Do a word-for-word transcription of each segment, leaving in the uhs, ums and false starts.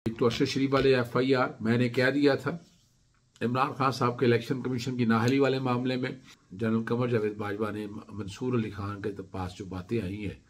एक तो अरशद शरीफ वाले एफ आई आर मैंने कह दिया था, इमरान खान साहब के इलेक्शन कमीशन की नाहली वाले मामले में जनरल कमर जावेद बाजवा ने मंसूर अली खान के पास जो बातें आई है,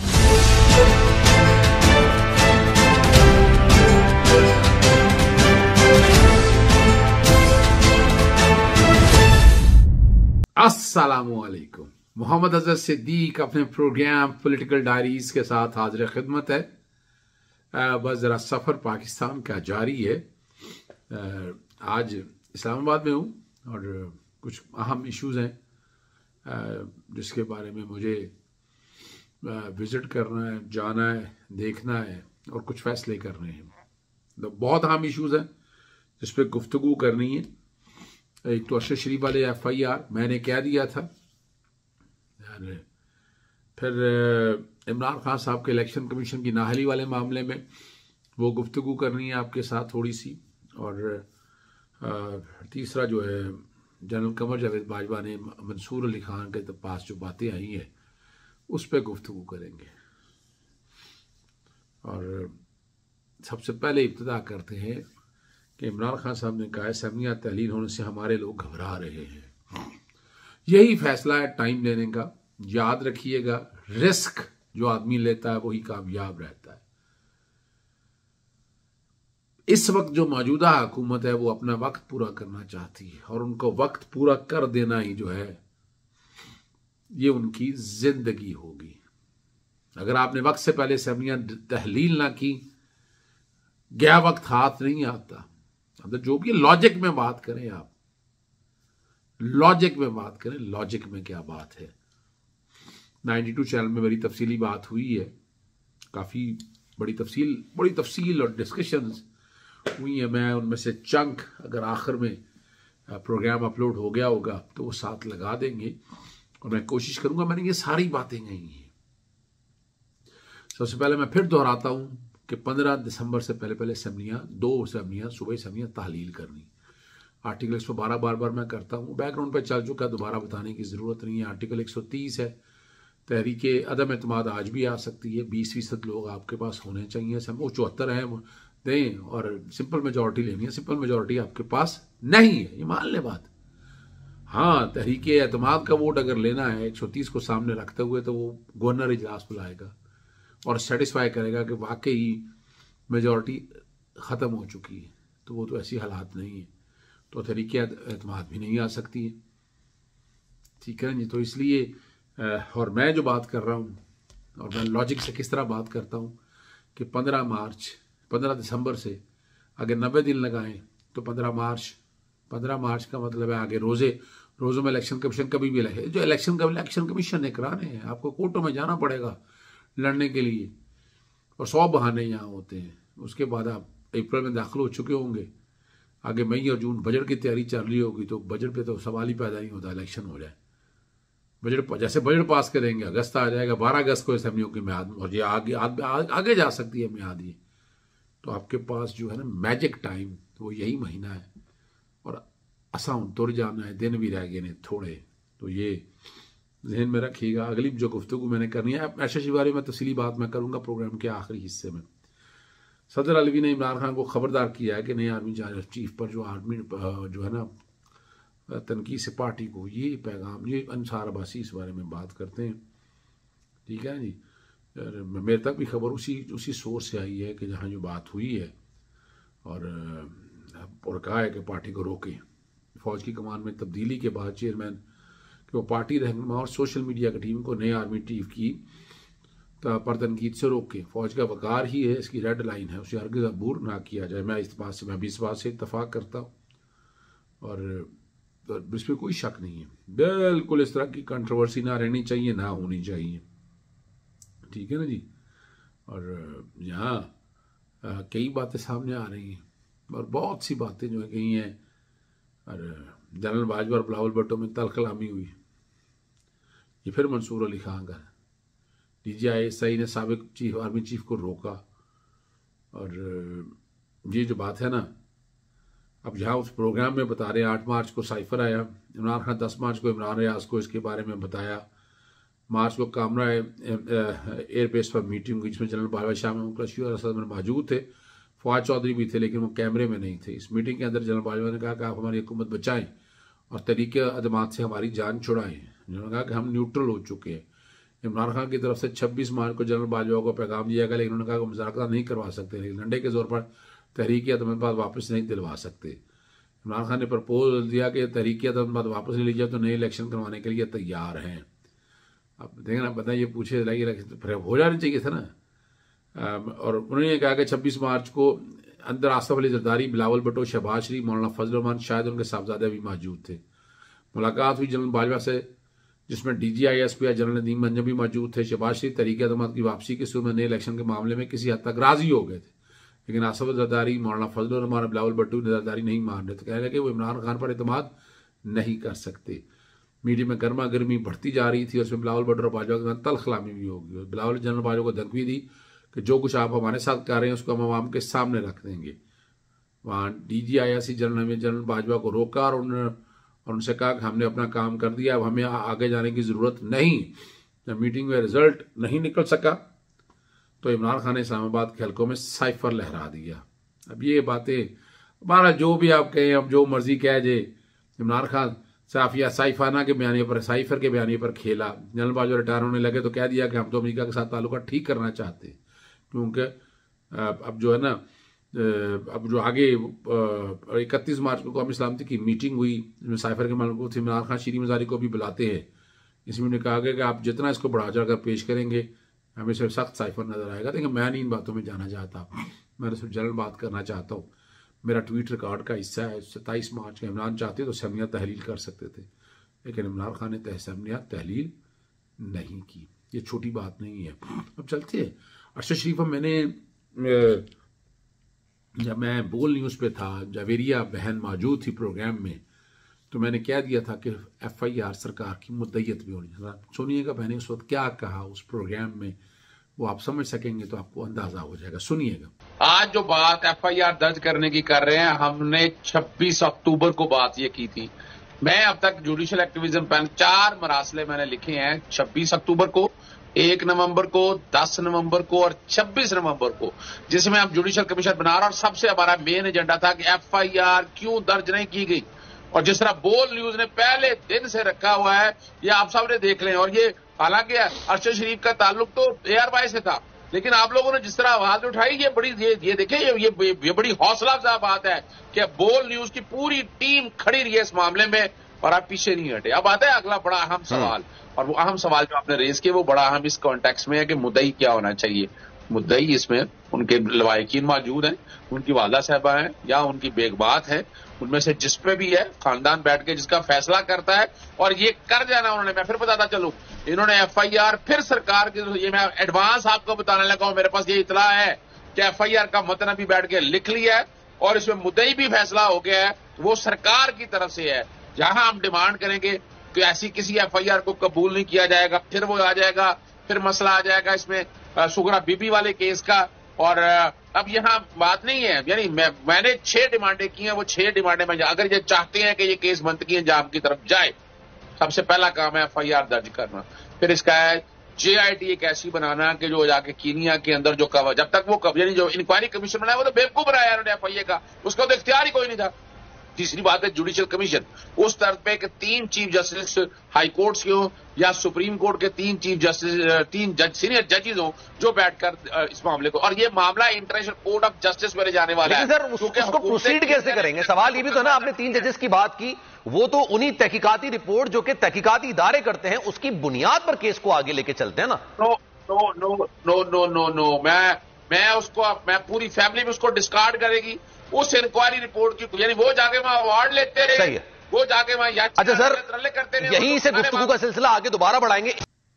अस्सलामुअलैकुम। मोहम्मद अजहर सिद्दीक अपने प्रोग्राम पॉलिटिकल डायरीज के साथ हाजिर खिदमत है। बस ज़रा सफ़र पाकिस्तान का जारी है। आज इस्लामाबाद में हूँ और कुछ अहम इश्यूज़ हैं जिसके बारे में मुझे विज़िट करना है, जाना है, देखना है और कुछ फैसले करने हैं। तो बहुत अहम इश्यूज़ हैं जिस पर गुफ्तगू करनी है। एक तो अरशद शरीफ वाले एफ आई आर मैंने कह दिया था, फिर इमरान खान साहब के इलेक्शन कमीशन की नाहली वाले मामले में वो गुफ्तगू करनी है आपके साथ थोड़ी सी, और तीसरा जो है जनरल कमर जावेद बाजवा ने मंसूर अली खान के पास जो बातें आई हैं उस पर गुफ्तगू करेंगे। और सबसे पहले इब्तिदा करते हैं कि इमरान खान साहब ने कहा असम्बलियाँ तहलील होने से हमारे लोग घबरा रहे हैं। यही फैसला है टाइम लेने का। याद रखिएगा, रिस्क जो आदमी लेता है वही कामयाब रहता है। इस वक्त जो मौजूदा हुकूमत है वो अपना वक्त पूरा करना चाहती है और उनको वक्त पूरा कर देना ही जो है ये उनकी जिंदगी होगी। अगर आपने वक्त से पहले असम्बलियाँ तहलील ना की, गया वक्त हाथ नहीं आता। अब जो भी लॉजिक में बात करें, आप लॉजिक में बात करें, लॉजिक में क्या बात है। बानवे चैनल में मेरी तफसीली बात हुई है, काफी बड़ी तफसील बड़ी तफसील और डिस्कशंस हुई है। मैं उनमें से चंक अगर आखिर में प्रोग्राम अपलोड हो गया होगा तो वो साथ लगा देंगे और मैं कोशिश करूंगा। मैंने ये सारी बातें कही हैं। सबसे पहले मैं फिर दोहराता हूं कि पंद्रह दिसंबर से पहले पहले असम्बलियाँ दो असम्बलियाँ सुबह असम्बलियाँ तहलील करनी। आर्टिकल एक सौ बारह बार बार मैं करता हूँ, बैकग्राउंड पे चल चुका, दोबारा बताने की ज़रूरत नहीं है। आर्टिकल एक सौ तीस है, तहरीक अदम एतमाद आज भी आ सकती है। बीस फीसद लोग आपके पास होने चाहिए, सब वो चौहत्तर हैं दें और सिंपल मेजॉरिटी लेनी है। सिंपल मेजॉरिटी आपके पास नहीं है, ये मान ले बात। हाँ, तहरीक एतमाद का वोट अगर लेना है एक सौ तीस को सामने रखते हुए तो वो गवर्नर इजलास बुलाएगा और सेटिस्फाई करेगा कि वाकई मेजॉरिटी ख़त्म हो चुकी है। तो वो तो ऐसी हालात नहीं है, तो तहरीक एतमाद भी नहीं आ सकती है। ठीक है जी। तो इसलिए और मैं जो बात कर रहा हूँ और मैं लॉजिक से किस तरह बात करता हूँ कि पंद्रह मार्च पंद्रह दिसंबर से अगर नब्बे दिन लगाएं तो पंद्रह मार्च पंद्रह मार्च का मतलब है आगे रोज़े रोज़ों में इलेक्शन कमीशन कभी भी लगे जो इलेक्शन का इलेक्शन कमीशन ने कराने हैं। आपको कोर्टों में जाना पड़ेगा लड़ने के लिए और सौ बहाने यहाँ होते हैं। उसके बाद आप अप्रैल में दाखिल हो चुके होंगे, आगे मई और जून बजट की तैयारी चल रही होगी, तो बजट पे तो सवाल ही पैदा नहीं होता इलेक्शन हो जाए। बजट जैसे बजट पास करेंगे अगस्त आ जाएगा, बारह अगस्त को असम्बलियों की म्याद और ये आगे आगे जा सकती है म्याद ये। तो आपके पास जो है ना मैजिक टाइम वो यही महीना है और आसान तुर जाना है, दिन भी रह गए ने थोड़े। तो ये जहन में रखिएगा। अगली जो गुफ्तगू मैंने करनी है ऐसे के बारे में तफसीली बात मैं करूंगा प्रोग्राम के आखिरी हिस्से में। सदर अलवी ने इमरान खान को खबरदार किया है कि नए आर्मी चीफ पर जो आर्मी जो है ना तनकीद से पार्टी को ये पैगाम, ये अंसार अब्बासी इस बारे में बात करते हैं। ठीक है जी। मेरे तक भी खबर उसी उसी सोर्स से आई है कि जहाँ जो बात हुई है और और कहा है कि पार्टी को रोकें। फौज की कमान में तब्दीली के बाद चेयरमैन कि वो पार्टी रहनुमा और सोशल मीडिया की टीम को नए आर्मी चीफ की पर तनकीद से रोके। फौज का वकार ही है, इसकी रेड लाइन है, उसे हरगिज़ अबूर ना किया जाए। मैं इस बात से मैं भी इस बात से इत्तफाक करता हूँ और तो इसमें कोई शक नहीं है। बिल्कुल इस तरह की कंट्रोवर्सी ना रहनी चाहिए, ना होनी चाहिए। ठीक है ना जी। और यहाँ कई बातें सामने आ रही हैं और बहुत सी बातें जो है कही हैं। और जनरल बाजवा और बिलावल भुट्टो में तल कलामी हुई, ये फिर मंसूर अली खान का D G I S I ने साबिक चीफ आर्मी चीफ को रोका। और ये जो बात है ना, अब जहाँ उस प्रोग्राम में बता रहे हैं आठ मार्च को साइफर आया, इमरान खान दस मार्च को इमरान रियाज को इसके बारे में बताया। मार्च को कामरा एयरबेस पर मीटिंग हुई जिसमें जनरल बाजवा शाह में मौजूद थे। फवाद चौधरी भी थे लेकिन वो कैमरे में नहीं थे। इस मीटिंग के अंदर जनरल बाजवा ने कहा कि आप हमारी हुकूमत बचाएं और तरीके अदमात से हमारी जान छुड़ाएं। उन्होंने कहा कि हम न्यूट्रल हो चुके हैं। इमरान खान की तरफ से छब्बीस मार्च को जनरल बाजवा को पैगाम दिया गया, लेकिन उन्होंने कहा कि मुज़ाकरा नहीं करवा सकते, लेकिन डंडे के जोर पर तहरीक अदमात वापस नहीं दिलवा सकते। इमरान खान ने प्रपोज दिया कि तहरीक अदमात वापस ले लीजिए तो नए इलेक्शन करवाने के लिए तैयार हैं। अब देखें ना, पता ये पूछे लगी फिर हो जाना चाहिए था ना। और उन्होंने कहा कि छब्बीस मार्च को अंदर आसफ अली जरदारी, बिलावल भुट्टो, शहबाज शरीफ, मौलाना फजल रहमान, शायद उनके साहबजादे भी मौजूद थे। मुलाकात हुई जनरल बाजवा से जिसमें D G I S P general Nadeem मंजम भी मौजूद थे। शहबाज शरीफ तहरीक अदमात की वापसी के सूरत में नए इलेक्शन के मामले में किसी हद तक राजी हो गए थे, लेकिन आसफ अली जरदारी, मौलाना फजल रहमान, बिलावल भुट्टो जरदारी नहीं मान रहे थे। कह रहे कि वो इमरान खान पर एतमाद नहीं कर सकते। मीडिया में गर्मा गर्मी बढ़ती जा रही थी और उसमें बिलावल भुट्टो और बाजवा के साथ तलखलामी भी होगी। बिलावल जनरल बाजवा को धमकी दी कि जो कुछ आप हमारे साथ कर रहे हैं उसको हम आवाम के सामने रख देंगे। वहाँ D G I S C general general Bajwa को रोका और उन और उनसे कहा कि हमने अपना काम कर दिया, अब हमें आगे जाने की ज़रूरत नहीं। जब मीटिंग में रिजल्ट नहीं निकल सका तो इमरान खान ने इस्लामाबाद के हल्कों में साइफर लहरा दिया। अब ये बातें हमारा जो भी आप कहें, अब जो मर्जी कह जे, इमरान खान साफ या साइफाना के बयानी पर, साइफर के बयानी पर खेला। जनरल बाजवा रिटायर होने लगे तो कह दिया कि हम तो अमेरिका के साथ ताल्लुका ठीक करना चाहते हैं, क्योंकि अब जो है ना, अब जो आगे इकतीस मार्च को कौमी सलामती की मीटिंग हुई जिसमें साइफर के मालिक थे इमरान खान शीरी मजारी को भी बुलाते हैं। इसमें उन्हें कहा गया कि आप जितना इसको बढ़ा चढ़कर पेश करेंगे हमें सिर्फ सख्त साइफर नजर आएगा। लेकिन मैं नहीं इन बातों में जाना चाहता, मैं सिर्फ जनरल बात करना चाहता हूँ। मेरा ट्वीट रिकॉर्ड का हिस्सा है। सत्ताईस मार्च के इमरान चाहते तो असम्बलियाँ तहलील कर सकते थे, लेकिन इमरान खान ने असम्बलियाँ तहलील नहीं की। ये छोटी बात नहीं है। अब चलते हैं अरशद शरीफ। मैंने जब मैं बोल न्यूज़ पे था, जावेरिया बहन मौजूद थी प्रोग्राम में, तो मैंने कह दिया था कि एफ आई आर सरकार की मुद्दत भी होनी चाहिए। सुनिएगा मैंने उस वक्त क्या कहा उस प्रोग्राम में, वो आप समझ सकेंगे तो आपको अंदाजा हो जाएगा। सुनिएगा। आज जो बात एफ आई आर दर्ज करने की कर रहे हैं, हमने छब्बीस अक्टूबर को बात ये की थी। मैं अब तक जुडिशियल एक्टिविज्म पैनल चार मरासले मैंने लिखे हैं, छब्बीस अक्टूबर को, एक नवंबर को, दस नवंबर को और छब्बीस नवंबर को, जिसमें हम जुडिशियल कमीशन बना रहे और सबसे हमारा मेन एजेंडा था कि एफ आई आर क्यों दर्ज नहीं की गई। और जिस तरह बोल न्यूज ने पहले दिन से रखा हुआ है, ये आप सब ने देख लें। और ये हालांकि अरशद शरीफ का ताल्लुक तो ए आर वाई से था, लेकिन आप लोगों ने जिस तरह आवाज उठाई, ये बड़ी ये, ये देखें, ये, ये ये बड़ी हौसला अफजा बात है कि बोल न्यूज की पूरी टीम खड़ी रही है इस मामले में और आप पीछे नहीं हटे। अब आता है अगला बड़ा अहम सवाल, और वो अहम सवाल जो आपने रेज किया वो बड़ा अहम इस कॉन्टेक्स्ट में है कि मुद्दई क्या होना चाहिए। मुद्दई इसमें उनके लवाहिकीन मौजूद हैं, उनकी वादा साहबा हैं या उनकी बेगबात है, उनमें से जिस पे भी है खानदान बैठ के जिसका फैसला करता है। और ये कर जाना उन्होंने, मैं फिर बताता चलूं, इन्होंने एफ आई आर फिर सरकार की, ये मैं एडवांस आपको बताने लगा हूं, मेरे पास ये इतला है कि एफ आई आर का मतन भी बैठ के लिख लिया है और इसमें मुद्दई भी फैसला हो गया है, वो सरकार की तरफ से है। जहां हम डिमांड करेंगे कि ऐसी किसी एफ आई आर को कबूल नहीं किया जाएगा, फिर वो आ जाएगा, फिर मसला आ जाएगा इसमें सुगरा बीबी वाले केस का। और अब यहाँ बात नहीं है, यानी मैं मैंने छह डिमांडें की हैं, वो छह डिमांडें में अगर ये चाहते हैं कि ये केस मुंतकी अंजाम की तरफ जाए, सबसे पहला काम है एफ आई आर दर्ज करना। फिर इसका है जे आई टी एक ऐसी बनाना कि जो जाके कीनिया के अंदर जो कवर, जब तक वो कवर, यानी जो इंक्वायरी कमीशन बनाया वो तो बेवकूफ बनाया उन्होंने एफ आई ए का, उसका तो इख्तियार ही कोई नहीं था। तीसरी बात है जुडिशियल कमीशन, उस तरह पे कि तीन चीफ जस्टिस हाई कोर्ट्स के हों या सुप्रीम कोर्ट के तीन चीफ जस्टिस, तीन जज, सीनियर जजेस हों जो बैठकर इस मामले को, और ये मामला इंटरनेशनल कोर्ट ऑफ जस्टिस में जाने वाला है। सर उस, उसको प्रोसीड कैसे करेंगे? सवाल ये भी तो ना, आपने तीन जजेस की बात की, वो तो उन्हीं तहकीकाती रिपोर्ट जो कि तहकीकाती इदारे करते हैं उसकी बुनियाद पर केस को आगे लेके चलते हैं ना। No no no no no no no मैं मैं उसको मैं पूरी फैमिली में उसको डिस्कार्ड करेगी उस इंक्वायरी रिपोर्ट की, यानी वो जाके वहां अवार्ड लेते रहे, सही है, वो जाके वहां अच्छा सर करते रहे, यहीं से गुफ्तगू का सिलसिला आगे दोबारा बढ़ाएंगे।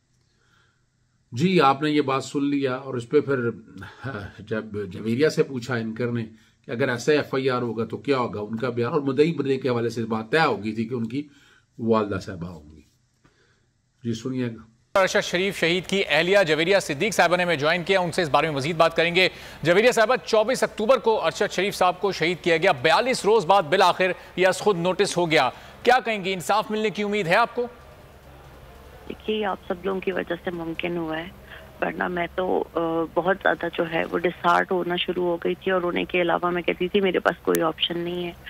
जी आपने ये बात सुन लिया और इस पे फिर जब जवेरिया से पूछा इनकर ने कि अगर ऐसा एफ आई आर होगा तो क्या होगा, उनका बयान और मुद्दई बनने के हवाले से बात तय हो गई थी कि उनकी वालदा साहबा होंगी। जी सुनिएगा। अरशद शरीफ शहीद की अहलिया जवेरिया सिद्दीक साहबा ने हमें ज्वाइन किया, उनसे इस बारे में मजीद बात करेंगे। जवेरिया साहबा, चौबीस अक्टूबर को अरशद शरीफ साहब को शहीद किया गया, बयालीस रोज बाद बिल आखिर यह खुद नोटिस हो गया, क्या कहेंगी, इंसाफ मिलने की उम्मीद है आपको? देखिए आप सब लोगों की वजह से मुमकिन हुआ है वरना मैं तो बहुत ज़्यादा जो है वो डिसहार्ट होना शुरू हो गई थी और रोने के अलावा मैं कहती थी मेरे पास कोई ऑप्शन नहीं है।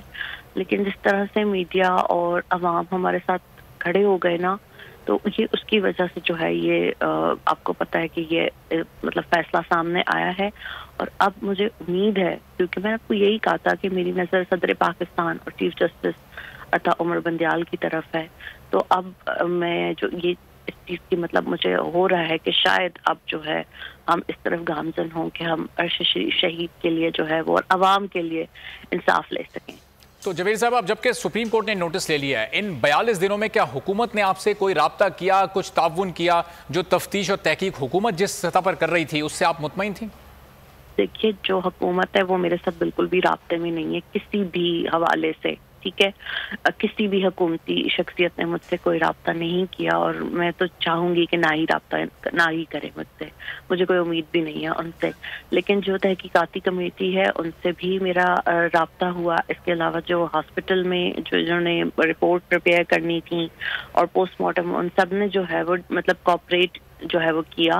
लेकिन जिस तरह से मीडिया और अवाम हमारे साथ खड़े हो गए ना, तो ये उसकी वजह से जो है ये आपको पता है कि ये मतलब फैसला सामने आया है। और अब मुझे उम्मीद है, क्योंकि मैंने आपको यही कहा था कि मेरी नज़र सदर पाकिस्तान और चीफ जस्टिस अता उमर बंदयाल की तरफ है, तो अब मैं जो ये इस चीज़ की मतलब मुझे हो रहा है कि शायद अब जो है हम इस तरफ गामजन हों कि हम अरशद शहीद के लिए जो है वो और अवाम के लिए इंसाफ ले सकें। तो जवेरी साहब, अब जबकि सुप्रीम कोर्ट ने नोटिस ले लिया है, इन बयालीस दिनों में क्या हुकूमत ने आपसे कोई राब्ता किया, कुछ ताउन किया? जो तफ्तीश और तहकीक हुकूमत जिस सतह पर कर रही थी उससे आप मुतमईन थी? देखिए, जो हुकूमत है वो मेरे साथ बिल्कुल भी राब्ते में नहीं है किसी भी हवाले से, ठीक है। किसी भी हुकूमती शख्सियत ने मुझसे कोई राब्ता नहीं किया और मैं तो चाहूंगी कि ना ही राब्ता ना ही करे मुझसे, मुझे कोई उम्मीद भी नहीं है उनसे। लेकिन जो तहकीकाती कमेटी है उनसे भी मेरा राब्ता हुआ। इसके अलावा जो हॉस्पिटल में जो जिन्होंने रिपोर्ट प्रिपेयर करनी थी और पोस्टमार्टम, उन सब ने जो है वो मतलब कॉपरेट जो है वो किया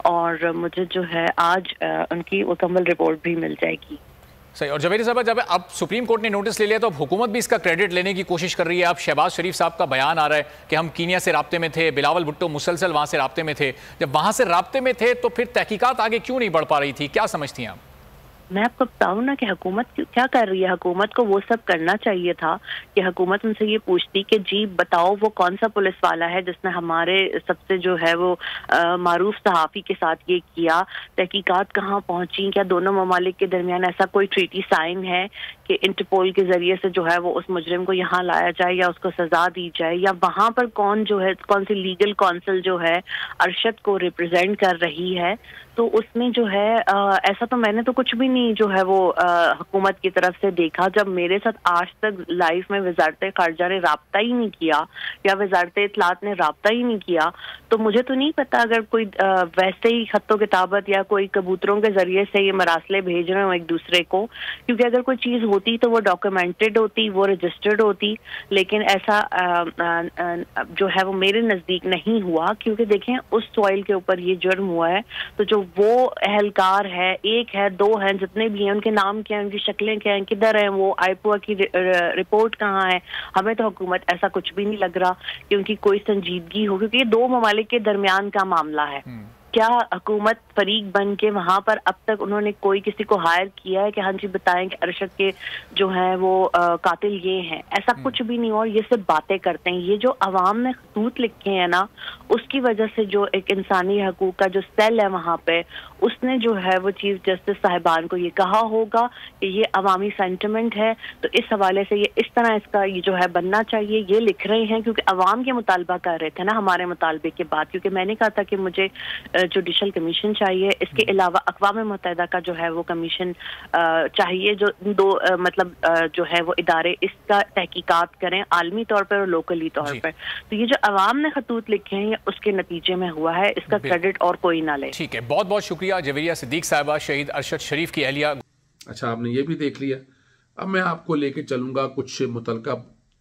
और मुझे जो है आज उनकी मुकम्मल रिपोर्ट भी मिल जाएगी। सही। और जवेरी साहब, जब अब सुप्रीम कोर्ट ने नोटिस ले लिया तो अब हुकूमत भी इसका क्रेडिट लेने की कोशिश कर रही है। अब शहबाज शरीफ साहब का बयान आ रहा है कि हम कीनिया से राब्ते में थे, बिलावल भुट्टो मुसलसल वहां से राब्ते में थे। जब वहां से राब्ते में थे तो फिर तहकीकात आगे क्यों नहीं बढ़ पा रही थी? क्या समझती हैं आप? मैं आपको बताऊं ना कि हुकूमत क्या कर रही है। हुकूमत को वो सब करना चाहिए था कि हुकूमत उनसे ये पूछती कि जी बताओ वो कौन सा पुलिस वाला है जिसने हमारे सबसे जो है वो मारूफ सहाफ़ी के साथ ये किया। तहकीकात कहाँ पहुंची? क्या दोनों ममालिक के दरमियान ऐसा कोई ट्रीटी साइन है कि इंटरपोल के जरिए से जो है वो उस मुजरिम को यहाँ लाया जाए या उसको सजा दी जाए? या वहाँ पर कौन जो है कौन सी लीगल काउंसिल जो है अरशद को रिप्रेजेंट कर रही है? तो उसमें जो है आ, ऐसा तो मैंने तो कुछ भी नहीं जो है वो हुकूमत की तरफ से देखा। जब मेरे साथ आज तक लाइफ में वजारत खारजा ने राब्ता ही नहीं किया या वजारत इत्तलात ने राब्ता ही नहीं किया, तो मुझे तो नहीं पता अगर कोई आ, वैसे ही खत्तो किताबत या कोई कबूतरों के जरिए से ये मरासले भेज रहे हो एक दूसरे को, क्योंकि अगर कोई चीज़ होती तो वो डॉक्यूमेंटेड होती, वो रजिस्टर्ड होती। लेकिन ऐसा आ, आ, आ, जो है वो मेरे नज़दीक नहीं हुआ, क्योंकि देखें उस सॉइल के ऊपर ये जुर्म हुआ है तो जो वो एहलकार है, एक है, दो हैं, जितने भी हैं, उनके नाम क्या हैं, उनकी शक्लें क्या हैं, किधर हैं वो, आईपुआ की रिपोर्ट कहाँ है? हमें तो हुकूमत ऐसा कुछ भी नहीं लग रहा क्योंकि कोई संजीदगी हो, क्योंकि ये दो ममालिक के दरमियान का मामला है। क्या हुकूमत फरीक बन के वहां पर अब तक उन्होंने कोई किसी को हायर किया है कि हाँ जी बताएं कि अरशद के जो है वो आ, कातिल ये हैं? ऐसा कुछ भी नहीं। और ये सिर्फ बातें करते हैं। ये जो अवाम ने खतूत लिखे हैं ना, उसकी वजह से जो एक इंसानी हकूक का जो सेल है वहां पे, उसने जो है वो चीफ जस्टिस साहिबान को ये कहा होगा कि ये अवामी सेंटिमेंट है, तो इस हवाले से ये इस तरह इसका ये जो है बनना चाहिए। ये लिख रहे हैं क्योंकि अवाम के मुतालबा कर रहे थे ना हमारे मुतालबे के बाद, क्योंकि मैंने कहा था कि मुझे जुडिशल कमीशन चाहिए। इसके अलावा अक़वाम मुत्तहिदा का जो है वो कमीशन चाहिए, जो दो मतलब जो है वो इदारे इसका तहकीकात करें आलमी तौर पर और लोकली तौर पर। तो ये जो अवाम ने खतूत लिखे हैं उसके नतीजे में हुआ है, इसका क्रेडिट और कोई ना ले। ठीक है, बहुत बहुत शुक्रिया जवेरिया सिद्दीक साहिबा, शहीद अरशद शरीफ की अहलिया। अच्छा, आपने ये भी देख लिया। अब मैं आपको लेके चलूंगा कुछ मुतलका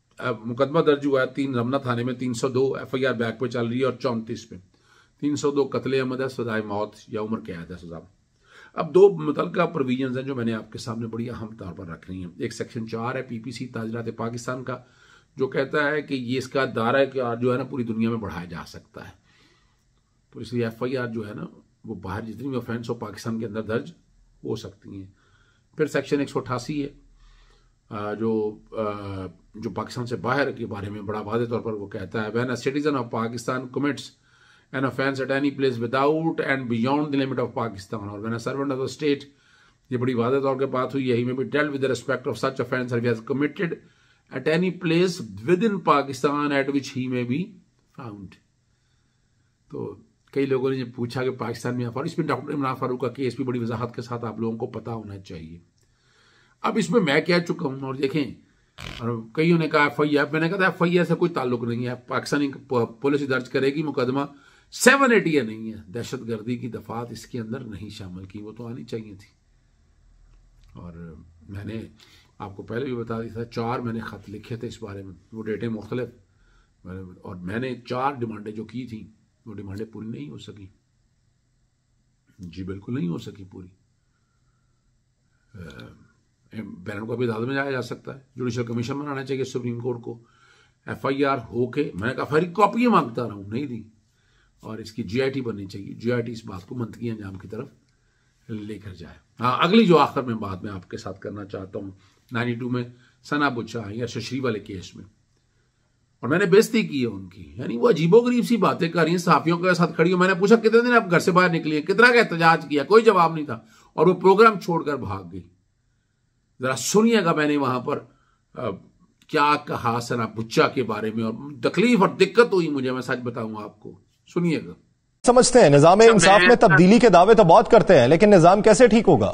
मुकदमा दर्ज हुआ है तीन रमना थाने में, तीन सौ दो एफ आई आर बैक पे चल रही है और चौंतीस पे तीन सौ दो कत्ले अमद है, सजाए मौत या उम्र कैद है सजा। अब दो मुतलका प्रोविजन हैं जो मैंने आपके सामने बड़ी अहम तौर पर रख रही हैं। एक सेक्शन चार है पी पी सी ताजरात पाकिस्तान का, जो कहता है कि ये इसका दायरा जो है ना पूरी दुनिया में बढ़ाया जा सकता है। तो इसलिए एफ आई आर जो है ना वो बाहर जितनी भी ऑफेंस हो पाकिस्तान के अंदर दर्ज हो सकती हैं। फिर सेक्शन एक सौ अठासी है जो जो पाकिस्तान से बाहर के बारे में बड़ा वादे तौर पर वो कहता है, when a citizen of Pakistan commits an offense at any place without and beyond the limit of Pakistan or when a servant of the state, ये बड़ी वादे तौर के बात हुई है, he may be dealt with the respect of such offense if he has committed at any place within Pakistan at which he may be found। तो कई लोगों ने पूछा कि पाकिस्तान में और इसमें डॉक्टर इमरान फारूक का केस भी बड़ी वजाहत के साथ आप लोगों को पता होना चाहिए। अब इसमें मैं कह चुका हूं और देखें, और कईयों ने कहा एफ आई आर, मैंने कहा एफ आई आर से कोई ताल्लुक नहीं है, पाकिस्तानी पुलिस दर्ज करेगी मुकदमा। सेवन एटी नहीं है, दहशत गर्दी की दफात इसके अंदर नहीं शामिल की, वो तो आनी चाहिए थी। और मैंने आपको पहले भी बता दिया था, चार मैंने खत लिखे थे इस बारे में, वो डेटें मुख्तलिफ, और मैंने चार डिमांडें जो की थी वो डिमांडें पूरी नहीं हो सकी। जी बिल्कुल नहीं हो सकी पूरी। बयान को अभी अदालत में जाया जा सकता है, जुडिशल कमीशन बनाना चाहिए सुप्रीम कोर्ट को। एफ आई आर होके मैंने कहा फिर कॉपी मांगता रहा हूं, नहीं दी, और इसकी जी आई टी बननी चाहिए। जी आई टी इस बात को मंतकी अंजाम की तरफ लेकर जाए। हाँ, अगली जो आखिर में बात मैं आपके साथ करना चाहता हूं, नाइन्टी टू में सना बुच्चा आई अर्शद शरीफ वाले केस में, और मैंने बेइज्जती की है उनकी, यानी वो अजीबोगरीब सी बातें कर रही हैं, सहाफियों के साथ खड़ी हो। मैंने पूछा कितने दिन आप घर से बाहर निकली है, कितना का एहतजाज किया, कोई जवाब नहीं था, और वो प्रोग्राम छोड़कर भाग गई। जरा सुनिएगा मैंने वहां पर आ, क्या कहा सना बुच्चा के बारे में, और तकलीफ और दिक्कत हुई मुझे, मैं सच बताऊंगा आपको, सुनिएगा। समझते हैं निजाम इंसाफ में तब्दीली के दावे तो बहुत करते हैं, लेकिन निजाम कैसे ठीक होगा?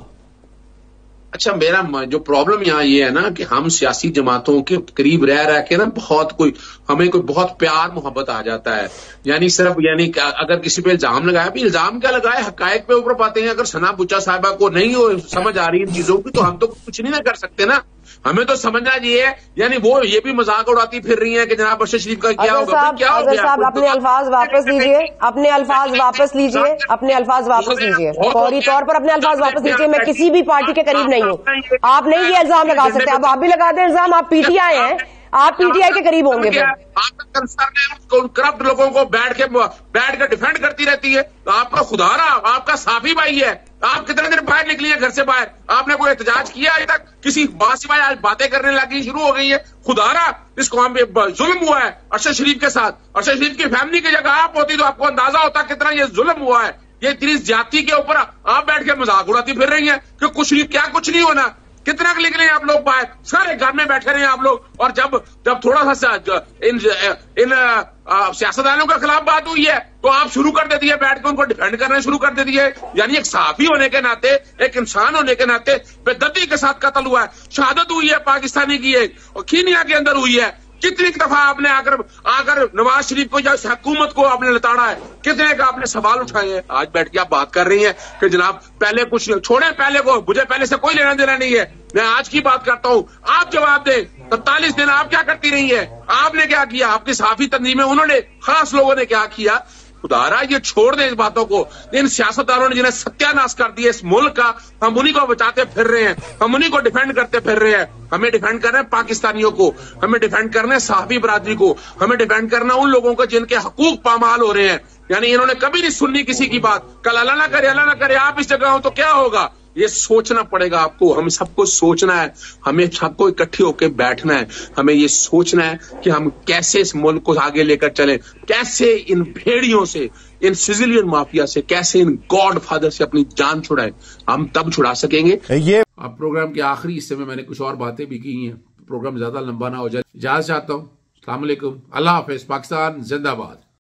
अच्छा, मेरा जो प्रॉब्लम यहाँ ये है ना कि हम सियासी जमातों के करीब रह रह के ना बहुत कोई हमें कोई बहुत प्यार मोहब्बत आ जाता है, यानी सिर्फ यानी अगर किसी पे इल्जाम लगाया, भी इल्जाम क्या लगाए, हकायक पे ऊपर पाते हैं। अगर सना बुच्चा साहिबा को नहीं हो समझ आ रही इन चीजों की, तो हम तो कुछ नहीं ना कर सकते ना। हमें तो समझना ये है, यानी वो ये भी मजाक उड़ाती फिर रही है कि जनाब अरशद शरीफ का क्या होगा, क्या हो गया? साहब अपने अल्फाज वापस लीजिए, अपने अल्फाज वापस लीजिए, अपने अल्फाज वापस लीजिए, फौरी तौर पर अपने अल्फाज वापस लीजिए। मैं किसी भी पार्टी के करीब नहीं हूँ, आप नहीं ये इल्जाम लगा सकते। अब आप भी लगा दें इल्जाम, आप पीटीआई हैं, आप पीटीआई के करीब होंगे। आपका कंसर्न है उन करप्ट लोगों को बैठ के बैठ कर डिफेंड करती रहती है। आपका खुदारा, आपका साफी भाई है, आप कितने दिन बाहर निकली है घर से बाहर, आपने कोई एहतजाज किया अभी तक? किसी बात सिवाय आज बातें करने लगी शुरू हो गई है। खुदारा, इस कौम पे जुल्म हुआ है अरशद शरीफ के साथ। अरशद शरीफ की फैमिली की जगह आप होती तो आपको अंदाजा होता कितना ये जुल्म हुआ है। ये इतनी ज्यादती के ऊपर आप बैठ के मजाक उड़ाती फिर रही है कि कुछ नहीं, क्या कुछ नहीं होना। कितना निकले आप लोग बाहर, सारे घर में बैठे रहे आप लोग, और जब जब थोड़ा सा इन इन सियासतदानों के खिलाफ बात हुई है तो आप शुरू कर देती है बैठ के उनको डिफेंड करना शुरू कर देती है। यानी एक सहाफी होने के नाते, एक इंसान होने के नाते बेदर्दी के साथ कत्ल हुआ है, शहादत हुई है पाकिस्तानी की एक, और कीनिया के अंदर हुई है। कितनी दफा आपने आकर आकर नवाज शरीफ को या हुकूमत को आपने लताड़ा है, कितने का आपने सवाल उठाए हैं। आज बैठ के आप बात कर रही हैं कि जनाब पहले कुछ छोड़े, पहले को मुझे पहले से कोई लेना देना नहीं है, मैं आज की बात करता हूं। आप जवाब दें, पैंतालीस दिन आप क्या करती रही है, आपने क्या किया, आपकी साफी तंजीम में उन्होंने खास लोगों ने क्या किया? खुदारा ये छोड़ दें इस बातों को। इन सियासतदारों ने जिन्हें सत्यानाश कर दिया इस मुल्क का, हम उन्हीं को बचाते फिर रहे हैं, हम उन्हीं को डिफेंड करते फिर रहे हैं। हमें डिफेंड करना है पाकिस्तानियों को, हमें डिफेंड करना है साहबी बरादरी को, हमें डिफेंड करना उन लोगों को जिनके हकूक पामाल हो रहे हैं। यानी इन्होंने कभी नहीं सुननी किसी की बात। कल अल्लाह ना करे अल्लाह ना करे आप इस जगह हो तो क्या होगा, ये सोचना पड़ेगा आपको। हम सबको सोचना है, हमें सबको इकट्ठे होकर बैठना है, हमें ये सोचना है कि हम कैसे इस मुल्क को आगे लेकर चलें, कैसे इन भेड़ियों से, इन सिजिलियन माफिया से, कैसे इन गॉड फादर से अपनी जान छुड़ाएं। हम तब छुड़ा सकेंगे। ये अब प्रोग्राम के आखिरी हिस्से में मैंने कुछ और बातें भी की हैं, प्रोग्राम ज्यादा लंबा ना हो जाए। इजाजत चाहता हूँ। अस्सलाम वालेकुम, अल्लाह हाफिज, पाकिस्तान जिंदाबाद।